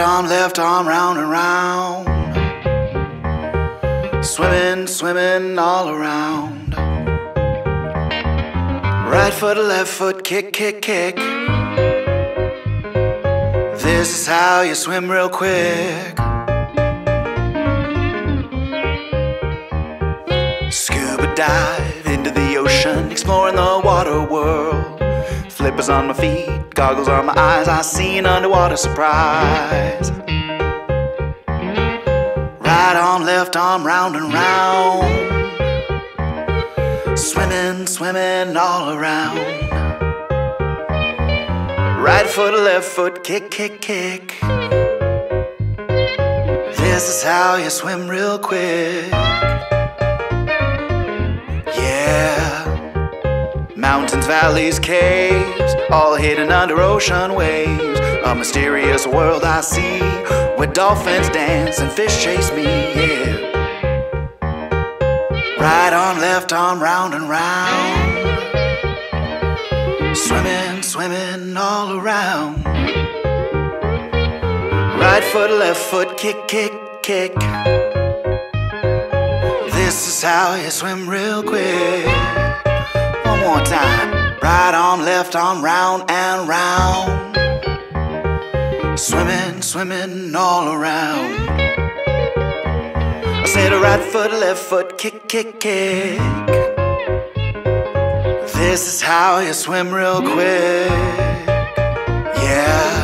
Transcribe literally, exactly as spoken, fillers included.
arm, left arm, round and round. Swimming, swimming all around. Right foot, left foot, kick, kick, kick. This is how you swim real quick. Scuba dive into the ocean, exploring the water world. Flippers on my feet, goggles on my eyes, I see an underwater surprise. Right arm, left arm, round and round. Swimming, swimming all around. Right foot, left foot, kick, kick, kick. This is how you swim real quick. Yeah. Mountains, valleys, caves, all hidden under ocean waves. A mysterious world I see, where dolphins dance and fish chase me, yeah. Right arm, left arm, round and round. Swimming, swimming all around. Right foot, left foot, kick, kick, kick. This is how you swim real quick. One more time. Right arm, left arm, round and round. Swimming, swimming all around. I said right foot, left foot, kick, kick, kick. This is how you swim real quick. Yeah.